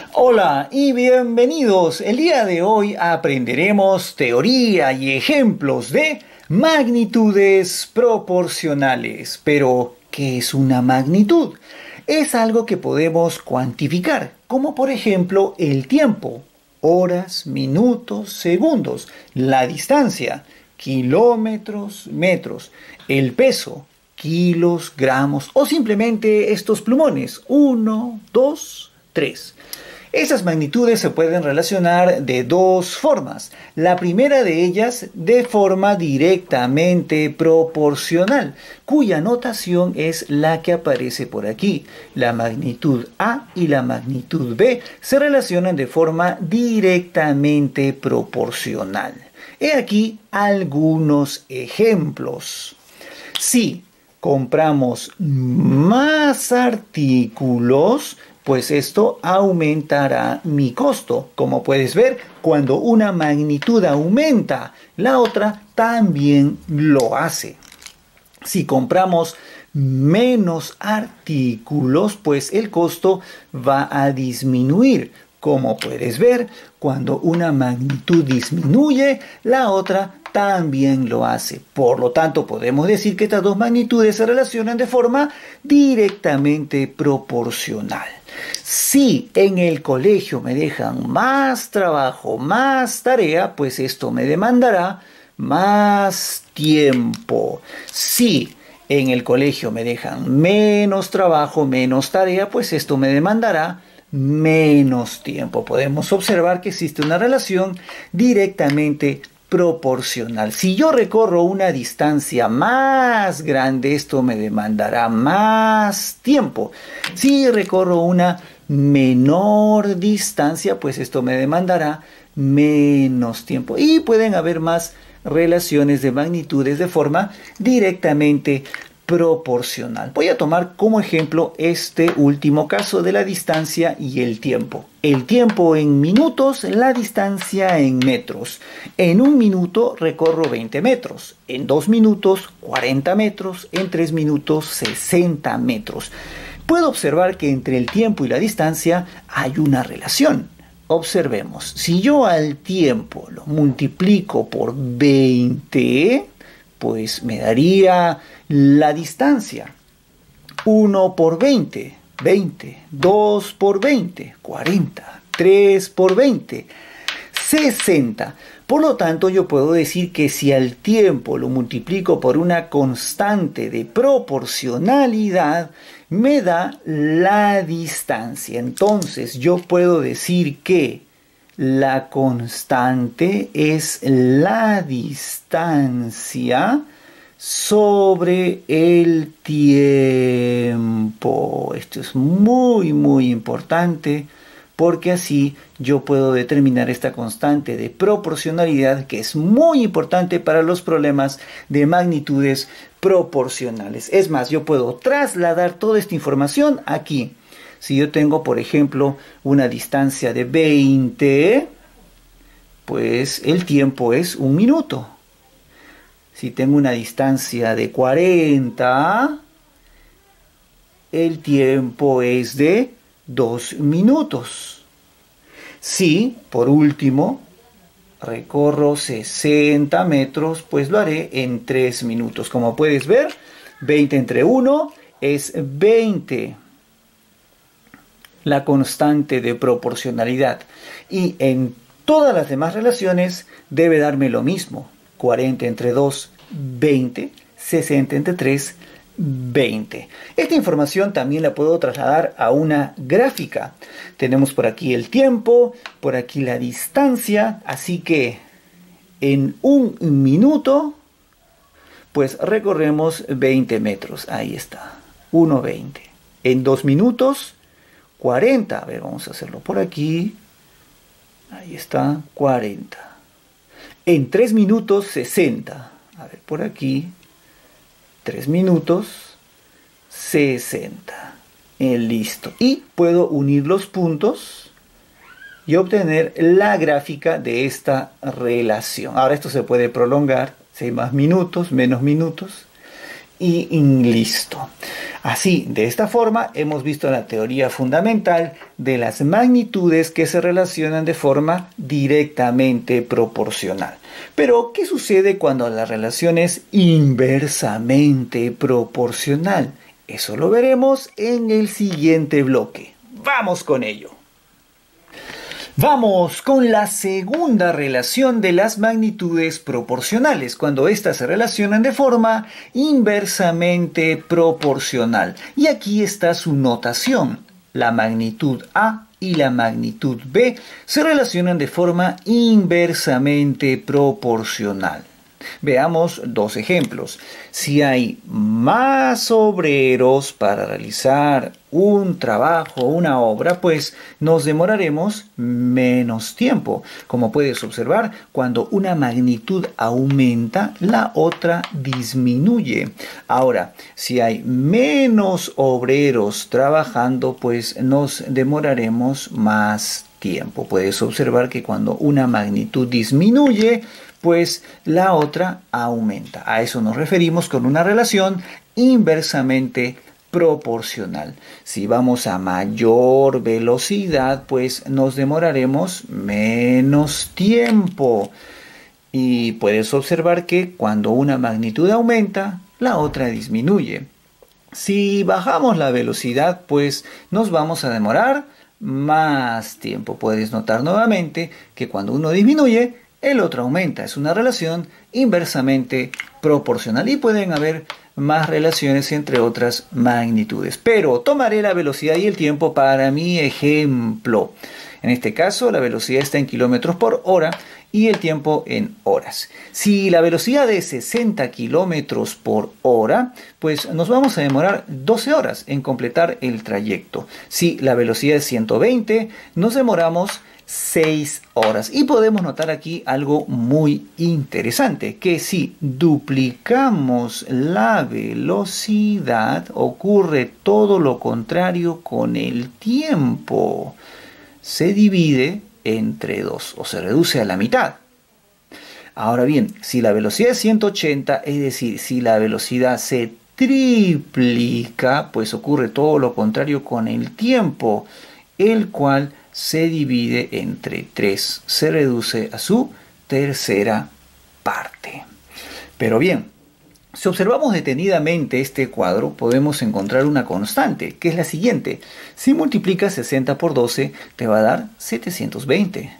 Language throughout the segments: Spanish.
Hola y bienvenidos. El día de hoy aprenderemos teoría y ejemplos de magnitudes proporcionales. Pero, ¿qué es una magnitud? Es algo que podemos cuantificar, como por ejemplo el tiempo, horas, minutos, segundos, la distancia, kilómetros, metros, el peso, kilos, gramos o simplemente estos plumones, 1, 2, 3. Estas magnitudes se pueden relacionar de dos formas. La primera de ellas de forma directamente proporcional, cuya notación es la que aparece por aquí. La magnitud A y la magnitud B se relacionan de forma directamente proporcional. He aquí algunos ejemplos. Si compramos más artículos, pues esto aumentará mi costo. Como puedes ver, cuando una magnitud aumenta, la otra también lo hace. Si compramos menos artículos, pues el costo va a disminuir. Como puedes ver, cuando una magnitud disminuye, la otra también lo hace. Por lo tanto, podemos decir que estas dos magnitudes se relacionan de forma directamente proporcional. Si en el colegio me dejan más trabajo, más tarea, pues esto me demandará más tiempo. Si en el colegio me dejan menos trabajo, menos tarea, pues esto me demandará menos tiempo. Podemos observar que existe una relación directamente proporcional. Si yo recorro una distancia más grande, esto me demandará más tiempo. Si recorro una menor distancia, pues esto me demandará menos tiempo. Y pueden haber más relaciones de magnitudes de forma directamente proporcional. Voy a tomar como ejemplo este último caso de la distancia y el tiempo. El tiempo en minutos, la distancia en metros. En un minuto recorro 20 metros, en 2 minutos 40 metros, en 3 minutos 60 metros. Puedo observar que entre el tiempo y la distancia hay una relación. Observemos, si yo al tiempo lo multiplico por 20, pues me daría la distancia. 1 por 20, 20. 2 por 20, 40. 3 por 20, 60. Por lo tanto, yo puedo decir que si al tiempo lo multiplico por una constante de proporcionalidad, me da la distancia. Entonces, yo puedo decir que la constante es la distancia sobre el tiempo. Esto es muy importante porque así yo puedo determinar esta constante de proporcionalidad que es muy importante para los problemas de magnitudes proporcionales. Es más, yo puedo trasladar toda esta información aquí. Si yo tengo, por ejemplo, una distancia de 20, pues el tiempo es 1 minuto. Si tengo una distancia de 40, el tiempo es de 2 minutos. Si, por último, recorro 60 metros, pues lo haré en 3 minutos. Como puedes ver, 20 entre 1 es 20. La constante de proporcionalidad. Y en todas las demás relaciones debe darme lo mismo. 40 entre 2, 20. 60 entre 3, 20. Esta información también la puedo trasladar a una gráfica. Tenemos por aquí el tiempo, por aquí la distancia. Así que en 1 minuto, pues recorremos 20 metros. Ahí está. 1,20. En 2 minutos, 40. A ver, vamos a hacerlo por aquí. Ahí está, 40. En 3 minutos, 60. A ver, por aquí. 3 minutos, 60. Listo. Y puedo unir los puntos y obtener la gráfica de esta relación. Ahora esto se puede prolongar. Si hay más minutos, menos minutos. Y listo. Así, de esta forma, hemos visto la teoría fundamental de las magnitudes que se relacionan de forma directamente proporcional. Pero, ¿qué sucede cuando la relación es inversamente proporcional? Eso lo veremos en el siguiente bloque. ¡Vamos con ello! Vamos con la segunda relación de las magnitudes proporcionales, cuando éstas se relacionan de forma inversamente proporcional. Y aquí está su notación. La magnitud A y la magnitud B se relacionan de forma inversamente proporcional. Veamos dos ejemplos. Si hay más obreros para realizar un trabajo, una obra, pues nos demoraremos menos tiempo. Como puedes observar, cuando una magnitud aumenta, la otra disminuye. Ahora, si hay menos obreros trabajando, pues nos demoraremos más tiempo. Puedes observar que cuando una magnitud disminuye, pues la otra aumenta. A eso nos referimos con una relación inversamente proporcional. Si vamos a mayor velocidad, pues nos demoraremos menos tiempo. Y puedes observar que cuando una magnitud aumenta, la otra disminuye. Si bajamos la velocidad, pues nos vamos a demorar más tiempo. Puedes notar nuevamente que cuando uno disminuye, el otro aumenta. Es una relación inversamente proporcional y pueden haber más relaciones entre otras magnitudes. Pero tomaré la velocidad y el tiempo para mi ejemplo. En este caso, la velocidad está en kilómetros por hora y el tiempo en horas. Si la velocidad es 60 kilómetros por hora, pues nos vamos a demorar 12 horas en completar el trayecto. Si la velocidad es 120, nos demoramos 6 horas. Y podemos notar aquí algo muy interesante, que si duplicamos la velocidad, ocurre todo lo contrario con el tiempo. Se divide entre 2 o se reduce a la mitad. Ahora bien, si la velocidad es 180, es decir, si la velocidad se triplica, pues ocurre todo lo contrario con el tiempo, el cual se divide entre 3, se reduce a su tercera parte. Pero bien, si observamos detenidamente este cuadro, podemos encontrar una constante, que es la siguiente. Si multiplicas 60 por 12, te va a dar 720.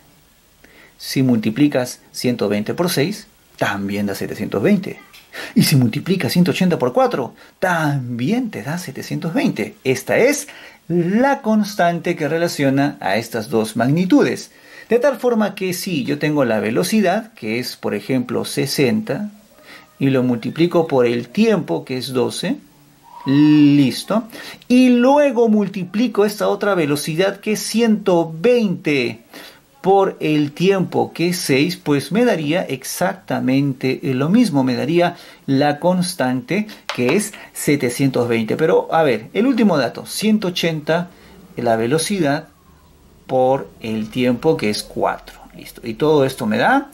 Si multiplicas 120 por 6, también da 720. Y si multiplicas 180 por 4, también te da 720. Esta es la constante que relaciona a estas dos magnitudes. De tal forma que si yo tengo la velocidad, que es por ejemplo 60, y lo multiplico por el tiempo, que es 12, listo. Y luego multiplico esta otra velocidad, que es 120, por el tiempo, que es 6, pues me daría exactamente lo mismo. Me daría la constante, que es 720. Pero, a ver, el último dato, 180, la velocidad, por el tiempo, que es 4. Listo. Y todo esto me da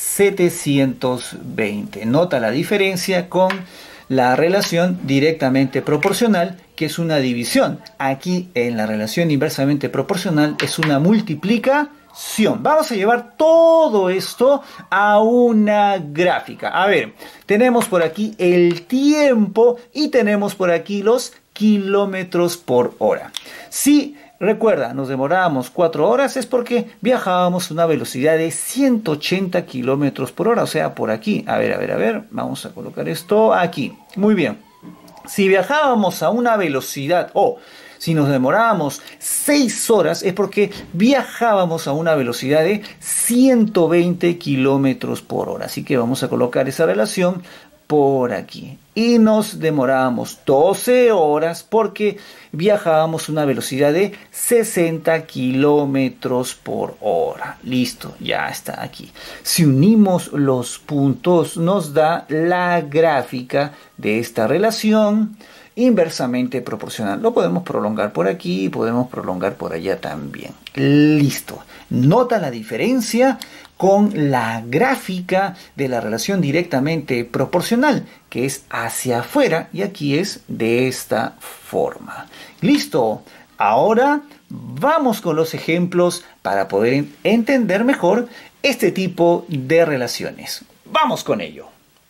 720. Nota la diferencia con la relación directamente proporcional, que es una división. Aquí en la relación inversamente proporcional es una multiplicación. Vamos a llevar todo esto a una gráfica. A ver, tenemos por aquí el tiempo y tenemos por aquí los kilómetros por hora. Si recuerda, nos demorábamos 4 horas, es porque viajábamos a una velocidad de 180 kilómetros por hora, o sea, por aquí. A ver, vamos a colocar esto aquí. Muy bien. Si viajábamos a una velocidad, si nos demorábamos 6 horas, es porque viajábamos a una velocidad de 120 kilómetros por hora. Así que vamos a colocar esa relación por aquí. Y nos demorábamos 12 horas porque viajábamos a una velocidad de 60 kilómetros por hora. Listo, ya está aquí. Si unimos los puntos, nos da la gráfica de esta relación inversamente proporcional. Lo podemos prolongar por aquí, podemos prolongar por allá también. Listo. Nota la diferencia con la gráfica de la relación directamente proporcional, que que es hacia afuera, y aquí es de esta forma. Listo. Ahora vamos con los ejemplos para poder entender mejor este tipo de relaciones. Vamos con ello.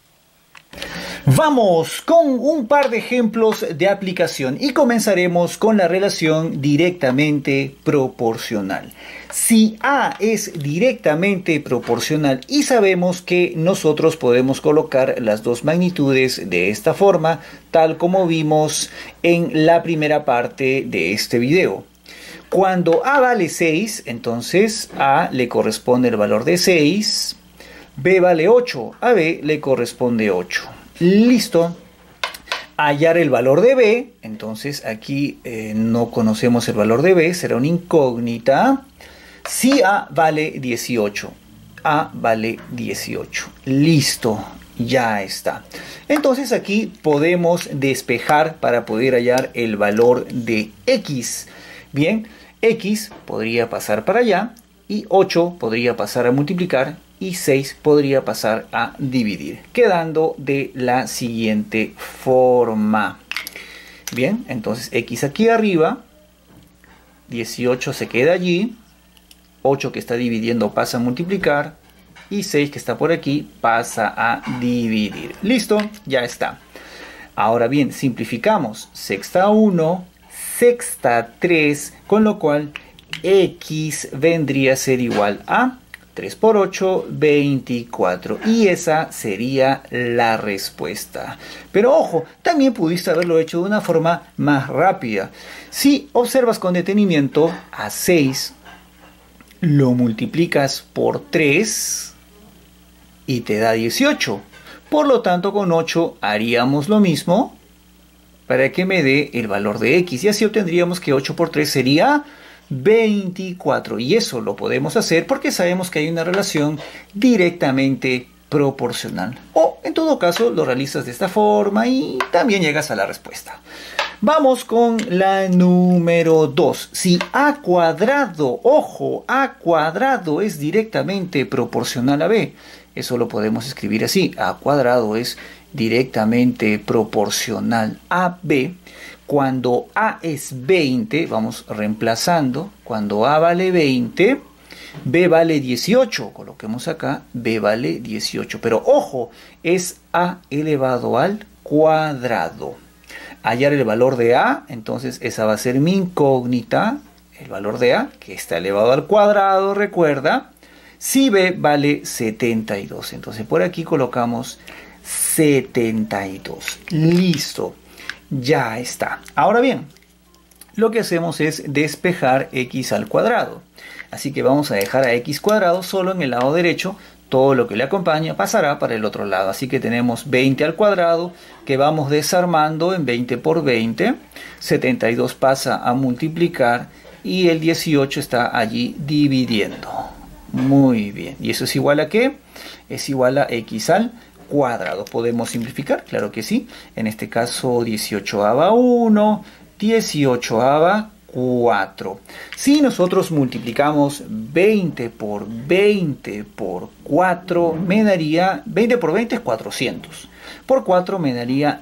Vamos con un par de ejemplos de aplicación y comenzaremos con la relación directamente proporcional. Si A es directamente proporcional y sabemos que nosotros podemos colocar las dos magnitudes de esta forma, tal como vimos en la primera parte de este video. Cuando A vale 6, entonces A le corresponde el valor de 6, B vale 8, a B le corresponde 8. Listo. Hallar el valor de B, entonces aquí no conocemos el valor de B, será una incógnita. Si A vale 18, A vale 18. Listo, ya está. Entonces aquí podemos despejar para poder hallar el valor de X. Bien, X podría pasar para allá y 8 podría pasar a multiplicar y 6 podría pasar a dividir, quedando de la siguiente forma. Bien, entonces X aquí arriba, 18 se queda allí, 8 que está dividiendo pasa a multiplicar y 6 que está por aquí pasa a dividir. Listo, ya está. Ahora bien, simplificamos. Sexta 1, sexta 3, con lo cual X vendría a ser igual a 3 por 8, 24. Y esa sería la respuesta. Pero ojo, también pudiste haberlo hecho de una forma más rápida. Si observas con detenimiento, a 6 lo multiplicas por 3 y te da 18. Por lo tanto, con 8 haríamos lo mismo para que me dé el valor de X. Y así obtendríamos que 8 por 3 sería 24, y eso lo podemos hacer porque sabemos que hay una relación directamente proporcional, o en todo caso lo realizas de esta forma y también llegas a la respuesta. Vamos con la número 2. Si A cuadrado, ojo, A cuadrado es directamente proporcional a B, eso lo podemos escribir así: A cuadrado es directamente proporcional a B. Cuando A es 20, vamos reemplazando, cuando A vale 20, B vale 18, coloquemos acá, B vale 18, pero ojo, es A elevado al cuadrado. Hallar el valor de A, entonces esa va a ser mi incógnita, el valor de A, que está elevado al cuadrado, recuerda. Si B vale 72, entonces por aquí colocamos 72, listo. Ya está. Ahora bien, lo que hacemos es despejar X al cuadrado. Así que vamos a dejar a X cuadrado solo en el lado derecho. Todo lo que le acompaña pasará para el otro lado. Así que tenemos 20 al cuadrado que vamos desarmando en 20 por 20. 72 pasa a multiplicar y el 18 está allí dividiendo. Muy bien. ¿Y eso es igual a qué? Es igual a X al cuadrado. ¿Podemos simplificar? Claro que sí. En este caso 18ava 1, 18ava 4. Si nosotros multiplicamos 20 por 20 por 4, me daría, 20 por 20 es 400. Por 4 me daría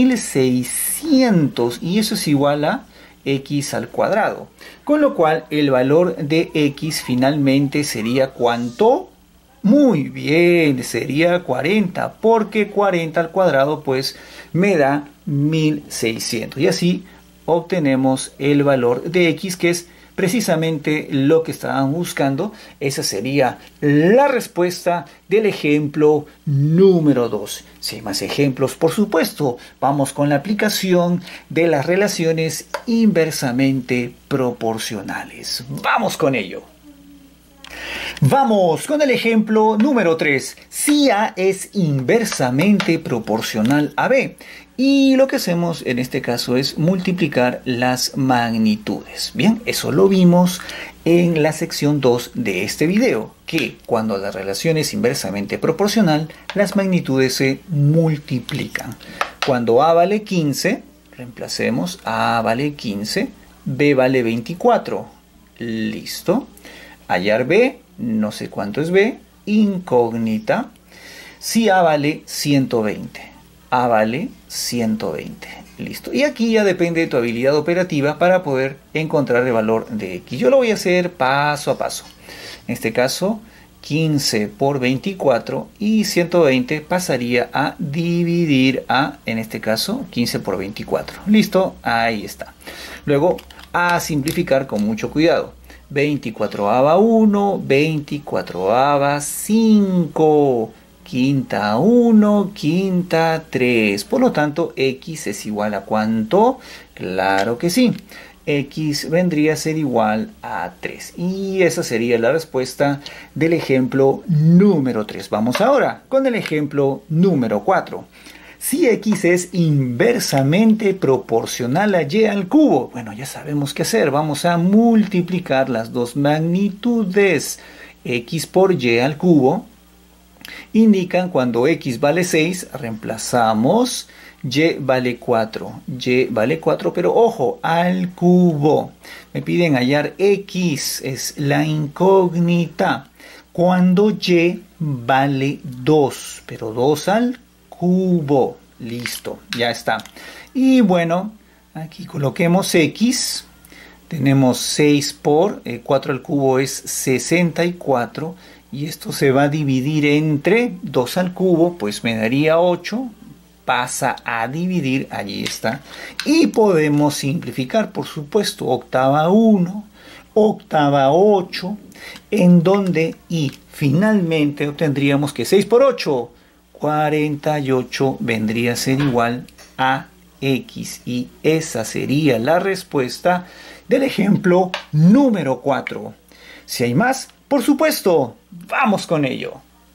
1600 y eso es igual a X al cuadrado. Con lo cual el valor de X finalmente sería ¿cuánto? Muy bien, sería 40, porque 40 al cuadrado pues me da 1600. Y así obtenemos el valor de X, que es precisamente lo que estaban buscando. Esa sería la respuesta del ejemplo número 2. Si hay más ejemplos, por supuesto, vamos con la aplicación de las relaciones inversamente proporcionales. ¡Vamos con ello! Vamos con el ejemplo número 3. Si A es inversamente proporcional a B. Y lo que hacemos en este caso es multiplicar las magnitudes. Bien, eso lo vimos en la sección 2 de este video, que cuando la relación es inversamente proporcional, las magnitudes se multiplican. Cuando A vale 15, reemplacemos, A vale 15, B vale 24. Listo. Hallar B, no sé cuánto es B, incógnita. Si A vale 120. A vale 120. Listo. Y aquí ya depende de tu habilidad operativa para poder encontrar el valor de X. Yo lo voy a hacer paso a paso. En este caso, 15 por 24 y 120 pasaría a dividir a, en este caso, 15 por 24. Listo, ahí está. Luego, a simplificar con mucho cuidado. 24ava 1, 24ava 5, quinta 1, quinta 3. Por lo tanto, X es igual a ¿cuánto? Claro que sí. X vendría a ser igual a 3. Y esa sería la respuesta del ejemplo número 3. Vamos ahora con el ejemplo número 4. Si X es inversamente proporcional a Y al cubo, bueno, ya sabemos qué hacer. Vamos a multiplicar las dos magnitudes. X por Y al cubo indican cuando X vale 6, reemplazamos Y vale 4. Y vale 4, pero ojo, al cubo. Me piden hallar X, es la incógnita. Cuando Y vale 2, pero 2 al cubo. Listo, ya está. Y bueno, aquí coloquemos X. Tenemos 6 por 4 al cubo es 64. Y esto se va a dividir entre 2 al cubo, pues me daría 8. Pasa a dividir, allí está. Y podemos simplificar, por supuesto, octava 1, octava 8, en donde y finalmente obtendríamos que 6 por 8, 48 vendría a ser igual a X. Y esa sería la respuesta del ejemplo número 4. Si hay más, por supuesto, vamos con ello.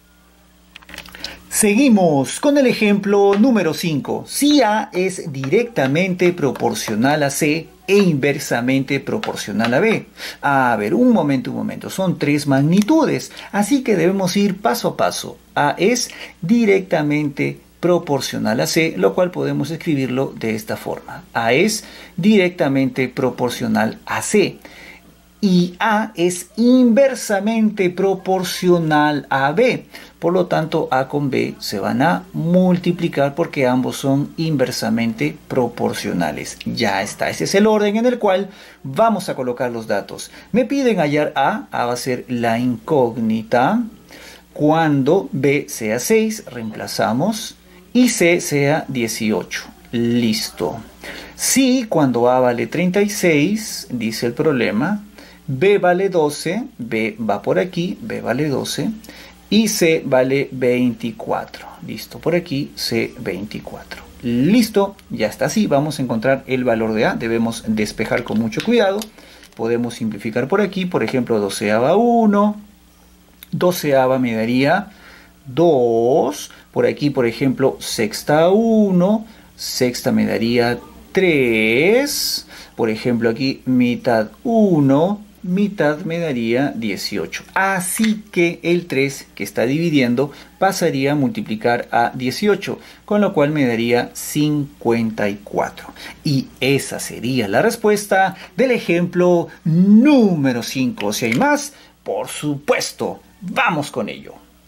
Seguimos con el ejemplo número 5. Si A es directamente proporcional a C e inversamente proporcional a B. A ver, un momento. Son 3 magnitudes, así que debemos ir paso a paso. A es directamente proporcional a C, lo cual podemos escribirlo de esta forma. A es directamente proporcional a C. Y A es inversamente proporcional a B. Por lo tanto, A con B se van a multiplicar porque ambos son inversamente proporcionales. Ya está, ese es el orden en el cual vamos a colocar los datos. Me piden hallar A va a ser la incógnita. Cuando B sea 6, reemplazamos y C sea 18. Listo. Si cuando A vale 36, dice el problema, B vale 12, B va por aquí, B vale 12, y C vale 24. Listo, por aquí C 24. Listo, ya está así. Vamos a encontrar el valor de A. Debemos despejar con mucho cuidado. Podemos simplificar por aquí, por ejemplo, doceava 1, doceava me daría 2. Por aquí, por ejemplo, sexta 1, sexta me daría 3. Por ejemplo, aquí mitad 1, mitad me daría 18. Así que el 3 que está dividiendo pasaría a multiplicar a 18, con lo cual me daría 54. Y esa sería la respuesta del ejemplo número 5. Si hay más, por supuesto, vamos con ello.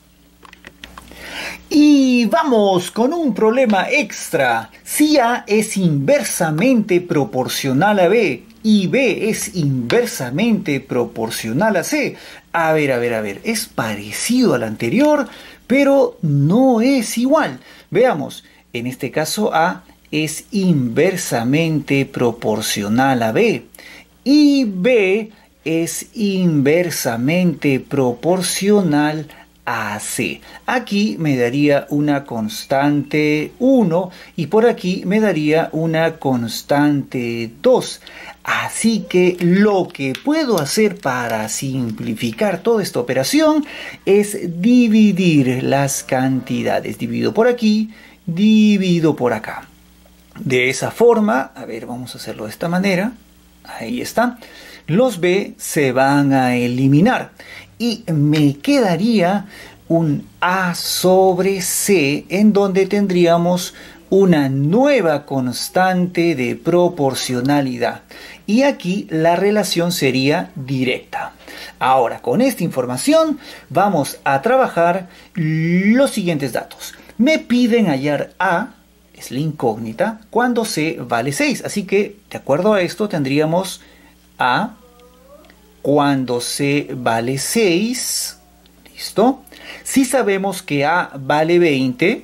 Y vamos con un problema extra. Si A es inversamente proporcional a B y B es inversamente proporcional a C. A ver, es parecido al anterior, pero no es igual. Veamos, en este caso A es inversamente proporcional a B y B es inversamente proporcional a C. Aquí me daría una constante 1 y por aquí me daría una constante 2. Así que lo que puedo hacer para simplificar toda esta operación es dividir las cantidades. Divido por aquí, divido por acá. De esa forma, a ver, vamos a hacerlo de esta manera. Ahí está. Los B se van a eliminar y me quedaría un A sobre C en donde tendríamos una nueva constante de proporcionalidad. Y aquí la relación sería directa. Ahora, con esta información vamos a trabajar los siguientes datos. Me piden hallar A es la incógnita, cuando C vale 6. Así que, de acuerdo a esto, tendríamos A cuando C vale 6. ¿Listo? Si sabemos que A vale 20,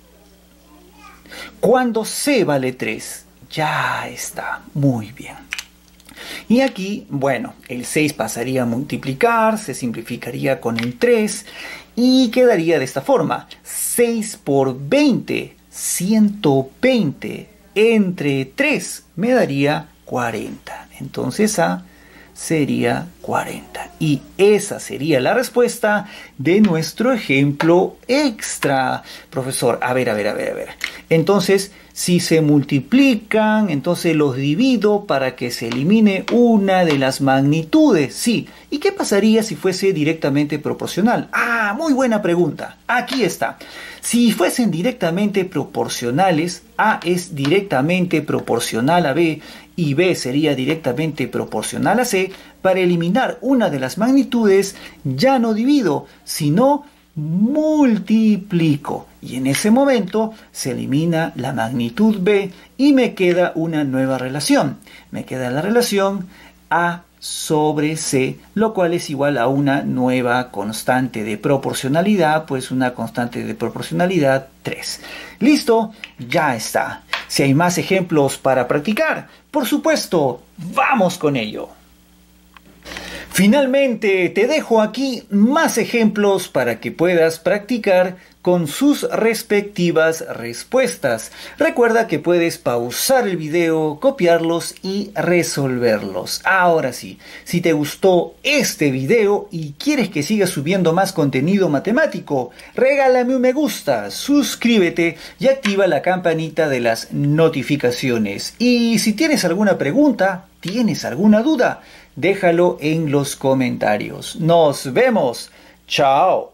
cuando C vale 3. Ya está, muy bien. Y aquí, bueno, el 6 pasaría a multiplicar, se simplificaría con el 3 y quedaría de esta forma. 6 por 20, 120 entre 3 me daría 40. Entonces A sería 40. Y esa sería la respuesta de nuestro ejemplo extra. Profesor, a ver. Entonces, si se multiplican, entonces los divido para que se elimine una de las magnitudes. Sí. ¿Y qué pasaría si fuese directamente proporcional? Ah, muy buena pregunta. Aquí está. Si fuesen directamente proporcionales, A es directamente proporcional a B y B sería directamente proporcional a C, para eliminar una de las magnitudes ya no divido, sino multiplico. Y en ese momento se elimina la magnitud B y me queda una nueva relación. Me queda la relación A sobre C, lo cual es igual a una nueva constante de proporcionalidad, pues una constante de proporcionalidad 3. ¿Listo? Ya está. Si hay más ejemplos para practicar, por supuesto, vamos con ello. Finalmente, te dejo aquí más ejemplos para que puedas practicar con sus respectivas respuestas. Recuerda que puedes pausar el video, copiarlos y resolverlos. Ahora sí, si te gustó este video y quieres que siga subiendo más contenido matemático, regálame un me gusta, suscríbete y activa la campanita de las notificaciones. Y si tienes alguna pregunta, tienes alguna duda, déjalo en los comentarios. Nos vemos. Chao.